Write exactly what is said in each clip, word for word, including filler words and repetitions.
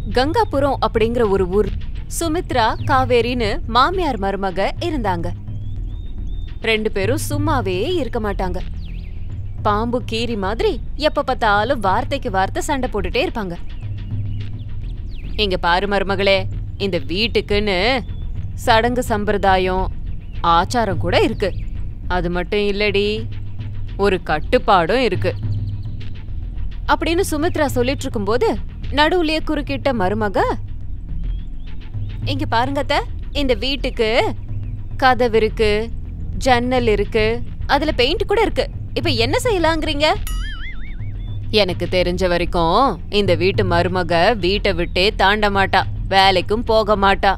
கங்காபுரம் அப்படிங்கிற ஒரு ஊர் சுமித்ரா காவேரின்னு மாமியார் மருமக இருந்தாங்க. ரெண்டு பேரும் சும்மாவே இருக்க மாட்டாங்க. பாம்பு கீரி மாதிரி எப்ப பார்த்தாலும் வார்த்தைக்கு வார்த்தை சண்டை போட்டுட்டே இருப்பாங்க. இங்க பாரு மருமகளே, இந்த வீட்டுக்குன்னு சடங்கு சம்பிரதாயம் ஆச்சாரம் கூட இருக்கு. அது மட்டும் இல்லடி, ஒரு கட்டுப்பாடும் இருக்கு அப்படின்னு சுமித்ரா சொல்லிட்டு இருக்கும்போது நடுவுலயே குறுக்கிட்ட மருமக, இங்க பாருங்க அத்தை, இந்த வீட்டுக்கு கதவு இருக்கு, ஜன்னல் இருக்கு, அதுல பெயிண்ட் கூட இருக்கு. இப்ப என்ன செய்யலாங்கிறீங்க? எனக்கு தெரிஞ்ச வரைக்கும் இந்த வீட்டு மருமக வீட்டை விட்டே தாண்ட மாட்டா, வேலைக்கும் போக மாட்டா.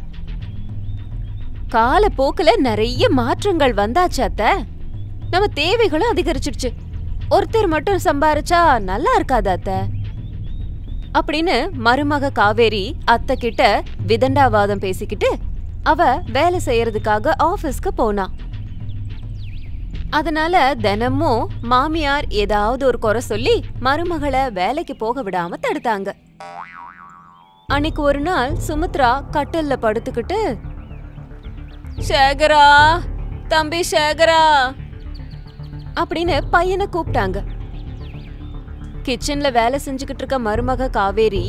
கால போக்குல நிறைய மாற்றங்கள் வந்தாச்சு அத்தை. நம்ம தேவைகளும் அதிகரிச்சிடுச்சு. ஒருத்தர் மட்டும் சம்பாரிச்சா நல்லா இருக்காது அத்தை அப்படின்னு மருமக காவேரி அத்தை கிட்ட விதண்டாவாதம் பேசிக்கிட்டு அவ வேலை செய்யறதுக்காக ஆபீஸ்க்கு போனா. அதனால தினமும் மாமியார் ஏதாவது ஒரு குறை சொல்லி மருமகளை வேலைக்கு போக விடாம தடுத்தாங்க. அன்னைக்கு ஒரு நாள் சுமித்ரா கட்டில்ல படுத்துக்கிட்டு, சேகரா, தம்பி சேகரா அப்படின்னு பையனை கூப்பிட்டாங்க. கிச்சன்ல வேலை செஞ்சுக்கிட்டு இருக்க மருமக காவேரி,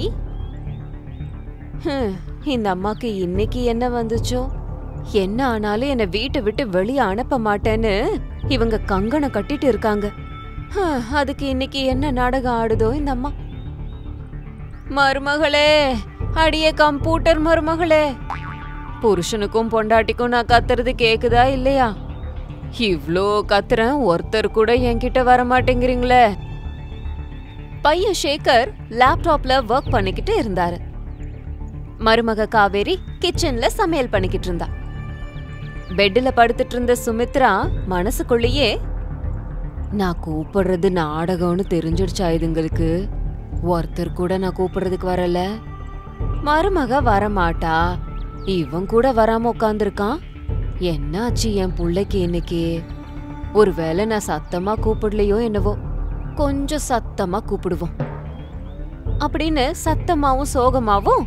இந்த அம்மாக்கு இன்னைக்கு என்ன வந்துச்சோ, என்ன ஆனாலும் என்ன வீட்டை விட்டு வெளியே அனுப்ப மாட்டேன்னு இவங்க கங்கணம் கட்டிட்டு இருக்காங்க. அதுக்கு இன்னைக்கு என்ன நாடகம் ஆடுதோ இந்த அம்மா. மருமகளே, அடியே கம்ப்யூட்டர் மருமகளே, புருஷனுக்கும் பொண்டாட்டிக்கும் நான் கத்துறது கேக்குதா இல்லையா? இவ்ளோ கத்துறேன், ஒருத்தர் கூட என்கிட்ட வர மாட்டேங்கிறீங்களே. பையன் சேகர் லேப்டாப்ல ஒர்க் பண்ணிக்கிட்டு இருந்தாரு. மருமக காவேரி கிச்சன்ல சமையல் பண்ணிக்கிட்டு இருந்தா. பெட்ல படுத்துட்டு இருந்த சுமித்ரா மனசுக்குள்ளேயே, நான் கூப்பிடுறது நாடகம்னு தெரிஞ்சிடுச்சா இதுங்களுக்கு? ஒருத்தர் கூட நான் கூப்பிடுறதுக்கு வரல. மருமக வரமாட்டா, இவன் கூட வராம உட்காந்துருக்கான். என்னாச்சு என் புள்ளைக்கு இன்னைக்கு? ஒருவேளை நான் சத்தமா கூப்பிடலையோ என்னவோ, கொஞ்சம் சத்தமா கூப்பிடுவோம் அப்படின்னு சத்தமாவும் சோகமாவும்,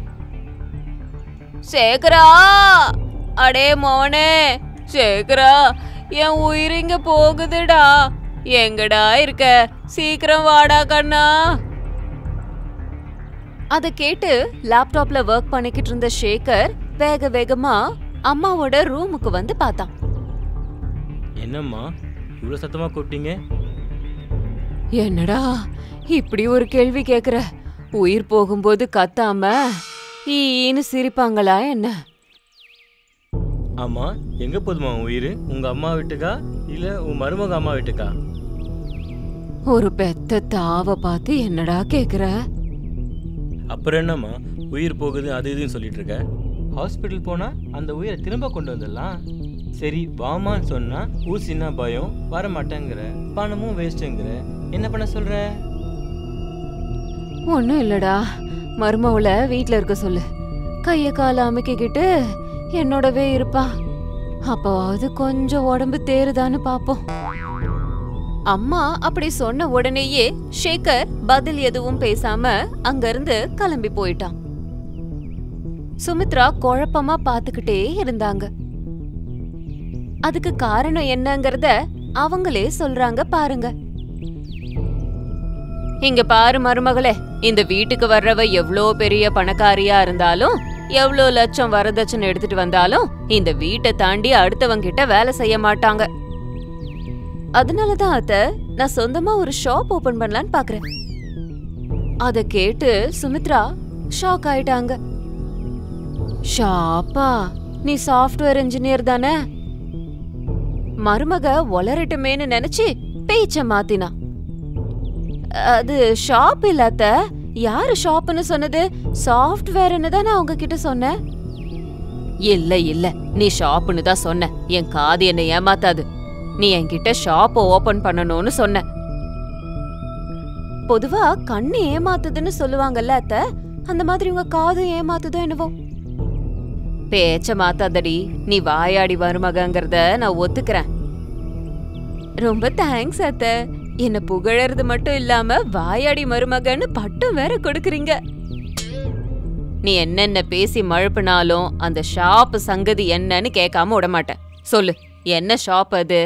சேகரா, அடே மோனே சேகரா, என் உயிர் இங்க போகுதுடா, எங்கடா இருக்க, சீக்கிரம் வாடா கண்ணா. அத கேட்டு லேப்டாப்ல ஒர்க் பண்ணிக்கிட்டு இருந்த சேகர் வேக வேகமா அம்மாவோட ரூமுக்கு வந்து பார்த்தான். என்னம்மா இவ்வளவு சத்தமா கூப்பிட்டீங்க? என்னடா இப்படி ஒரு கேள்வி கேக்குற? உயிர் போகும்போது கத்தாம ஈன்னு சிரிப்பாங்களா என்ன? ஆமா, எங்க போதுமா உயிர்? உங்க அம்மா வீட்டுக்கா இல்ல உன் மருமக அம்மா வீட்டுக்கா? ஒரு பெத்த தாவ பார்த்து என்னடா கேக்குற? அப்புறம் என்னம்மா உயிர் போகுது அது இதுன்னு சொல்லிட்டு இருக்க? ஹாஸ்பிட்டல் போனா அந்த உயிரை திரும்ப கொண்டு வந்துடலாம். சரி வாமான்னு சொன்னா ஊசின்னா பயம், வர மாட்டேங்கிற, பணமும் வேஸ்ட்ங்கிற, என்ன பண்ண சொல்ற? ஒன்னும் இல்லடா, மருமவள வீட்டுல இருக்க சொல்லு, கைய கால அமைக்கிட்டு என்னோடவே இருப்பா, அப்பவாவது கொஞ்சம் உடம்பு தேறுதான்னு பாப்போம். அம்மா அப்படி சொன்ன உடனேயே சேகர் பதில் எதுவும் பேசாம அங்கிருந்து கிளம்பி போயிட்டான். சுமித்ரா குழப்பமா பாத்துக்கிட்டே இருந்தாங்க. அதுக்கு காரணம் என்னங்கறத அவங்களே சொல்றாங்க பாருங்க. இங்க பாரு மருமகளே, இந்த வீட்டுக்கு வர்றவ எவ்வளோ பெரிய பணக்காரியா இருந்தாலும், எவ்வளோ லட்சம் வரதட்சணை எடுத்துட்டு வந்தாலும் இந்த வீட்டை தாண்டி அடுத்தவங்க கிட்ட வேலை செய்ய மாட்டாங்க. அதனாலதான் அத்த நான் சொந்தமா ஒரு ஷாப் ஓபன் பண்ணலான்னு பாக்குறேன். அத கேட்டு சுமித்ரா ஷாக் ஆயிட்டாங்க. ஷாப்பா? நீ சாஃப்ட்வேர் இன்ஜினியர் தானே? மருமக ஒளரட்டுமேன்னு நினைச்சு பேச்ச மாத்தினா. அது ஷாப் இல்லாத, யாரு ஷாப்னு சொன்னது? சாஃப்ட்வேர்னு தான் நான் அவங்க கிட்ட சொன்னேன். இல்ல இல்ல, நீ ஷாப்னு தான் சொன்ன. என் காது என்ன ஏமாத்தாது. நீ என்கிட்ட ஷாப் ஓபன் பண்ணணும்னு சொன்ன. பொதுவா கண்ணு ஏமாத்துதுன்னு சொல்லுவாங்கல்ல அத்த, அந்த மாதிரி உங்க காது ஏமாத்துதோ என்னவோ. பேச்ச மாத்தாதடி, நீ வாயாடி மருமகங்கிறத நான் ஒத்துக்கிறேன். ரொம்ப தேங்க்ஸ் அத்த. என்ன புகழறது மட்டும் இல்லாம வாயாடி மருமகன்னு பட்டம் வேற கொடுக்கறீங்க. நீ என்னென்ன பேசி மழுப்பினாலும் அந்த ஷாப் சங்கதி என்னன்னு கேட்காம விட மாட்டேன். சொல்லு, என்ன ஷாப் அது?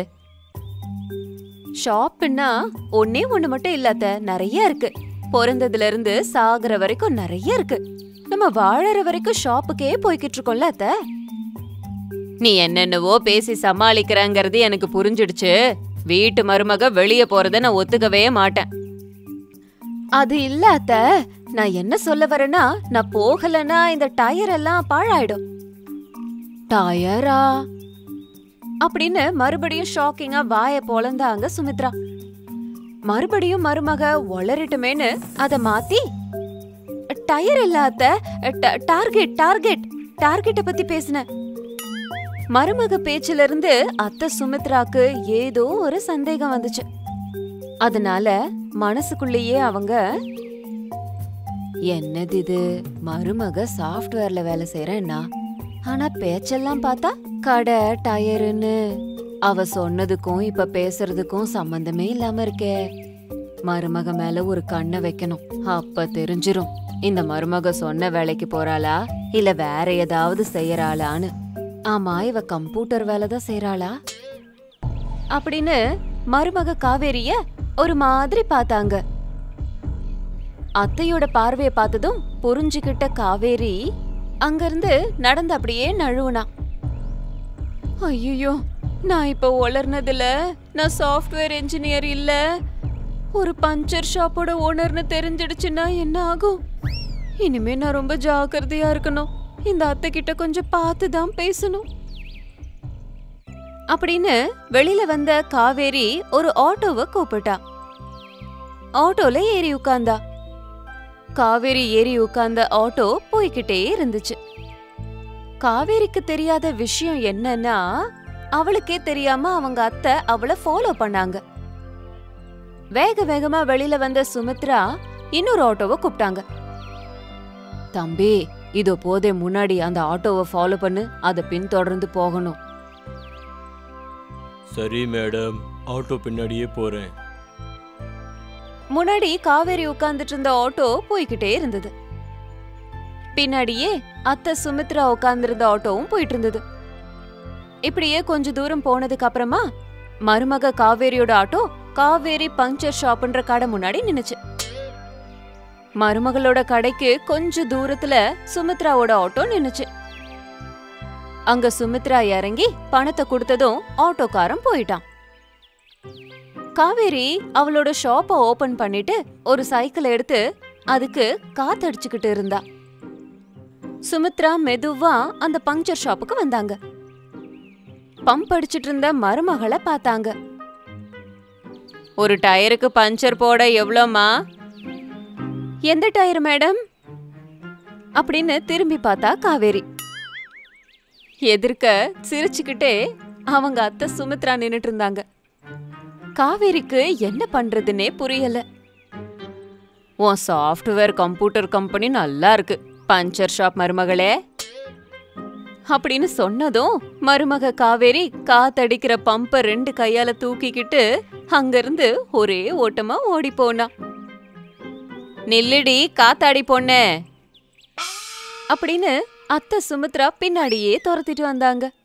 ஷாப்னா ஒன்னே ஒண்ணு மட்டும் இல்லாத, நிறைய இருக்கு. பிறந்ததுல இருந்து சாகுற வரைக்கும் நிறைய இருக்கு. நம்ம வாழற வரைக்கும் ஷாப்புக்கே போய்கிட்டு இருக்கோம்ல அத்த. நீ என்னென்னவோ பேசி சமாளிக்கிறங்கிறது எனக்கு புரிஞ்சிடுச்சு. வீட்டு மருமக வெளியே போறத நான் ஒத்துக்கவே மாட்டேன். அது இல்ல அத்த, நான் என்ன சொல்ல வரேன்னா, நான் போகலன்னா இந்த டயர் எல்லாம் பாழாயிடும். டயரா அப்படின்னு மறுபடியும் ஷாக்கிங்கா வாய பொளந்தாங்க சுமித்ரா. மறுபடியும் மருமக ஒளரிட்டுமேனு அத மாத்தி, டயர் இல்ல அத்த, டார்கெட் டார்கெட் டார்கெட்ட பத்தி பேசின. மருமக பேச்சில இருந்து அத்த சுமித்ராக்கு ஏதோ ஒரு சந்தேகம் வந்துச்சு. அதனால மனசுக்குள்ளேயே அவங்க, என்னது இது, மருமக சாஃப்ட்வேர்ல வேலை செய்யறேன்னா, ஆனா பேச்செல்லாம் பார்த்தா கடை டயருன்னு. அவ சொன்னதுக்கும் இப்ப பேசுறதுக்கும் சம்பந்தமே இல்லாம இருக்கே. மருமக மேல ஒரு கண்ணை வைக்கணும், அப்ப தெரிஞ்சிரும் இந்த மருமக சொன்ன வேலைக்கு போறாளா இல்ல வேற ஏதாவது செய்யறாளான்னு. ஆமா, இவ கம்ப்யூட்டர் வேலைதான் செய்யறாளா அப்படின்னு மருமக காவேரிய ஒரு மாதிரி பார்த்தாங்க. அத்தையோட பார்வைய பார்த்ததும் புரிஞ்சுக்கிட்ட காவேரி அங்கிருந்து நடந்து அப்படியே நழுவுனா. ஐயோ, நான் இப்ப வளர்னதுல நான் சாஃப்ட்வேர் என்ஜினியர் இல்ல, ஒரு பஞ்சர் ஷாப்போட ஓனர்னு தெரிஞ்சிடுச்சுன்னா என்ன ஆகும்? இனிமே நான் ரொம்ப ஜாக்கிரதையா இருக்கணும். இந்த அத்தை கிட்ட கொஞ்சம் பார்த்துதான் பேசணும் அப்படின்னு வெளியில வந்த காவேரி ஒரு ஆட்டோவை கூப்பிட்டா. ஆட்டோல ஏறி உட்கார்ந்தா. காவேரி ஏறி உட்கார்ந்த ஆட்டோ போய்கிட்டே இருந்துச்சு. காவேரிக்கு தெரியாத விஷயம் என்னன்னா, அவளுக்கே தெரியாம அவங்க அத்தை அவளை ஃபாலோ பண்ணாங்க. வேக வேகமா வெளியில வந்த சுமித்ரா இன்னொரு ஆட்டோவை கூப்பிட்டாங்க. தம்பி, இதோ போதே முன்னாடி அந்த ஆட்டோவை ஃபாலோ பண்ணு, அதை பின்தொடர்ந்து போகணும். சரி மேடம், ஆட்டோ பின்னாடியே போறேன். முன்னாடி காவேரி உட்கார்ந்துட்டு இருந்த ஆட்டோ போய்கிட்டே இருந்தது. பின்னாடியே அத்தை சுமித்ரா உட்கார்ந்திருந்த ஆட்டோவும் போயிட்டு இருந்தது. இப்படியே கொஞ்ச தூரம் போனதுக்கு அப்புறமா மருமக காவேரியோட ஆட்டோ காவேரி பஞ்சர் ஷாப்ன்ற கடை முன்னாடி நின்னுச்சு. மருமகளோட கடைக்கு கொஞ்ச தூரத்துல சுமித்ராவோட ஆட்டோ நின்னுச்சு. அங்க சுமித்ரா இறங்கி பணத்தை கொடுத்ததும் ஆட்டோக்காரன் போயிட்டான். காவேரி அவளோட ஷாப்பை ஓபன் பண்ணிட்டு ஒரு சைக்கிள் எடுத்து அதுக்கு காத்தடிச்சுக்கிட்டு இருந்தா. சுமித்ரா மெதுவா அந்த பஞ்சர் ஷாப்புக்கு வந்தாங்க. பம்ப் அடிச்சிட்டு இருந்த மருமகளை பார்த்தாங்க. ஒரு டயருக்கு பஞ்சர் போட எவ்வளோமா? எந்த டயர் மேடம் அப்படின்னு திரும்பி பார்த்தா காவேரி. எதிர்க்க சிரிச்சுக்கிட்டே அவங்க அத்தை சுமித்ரா நின்னுட்டு இருந்தாங்க. காவேரிக்கு என்ன பண்றதுன்னே புரியல. உன் சாஃப்ட்வேர் கம்ப்யூட்டர் கம்பெனி நல்லா இருக்கு, பஞ்சர் ஷாப் மருமகளே அப்படின்னு சொன்னதும் மருமக காவேரி காத்தடிக்கிற பம்ப ரெண்டு கையால தூக்கிக்கிட்டு அங்கிருந்து ஒரே ஓட்டமா ஓடி போனா. நில்லுடி காத்தாடி பொண்ணே அப்படின்னு அத்தை சுமித்ரா பின்னாடியே துரத்திட்டு வந்தாங்க.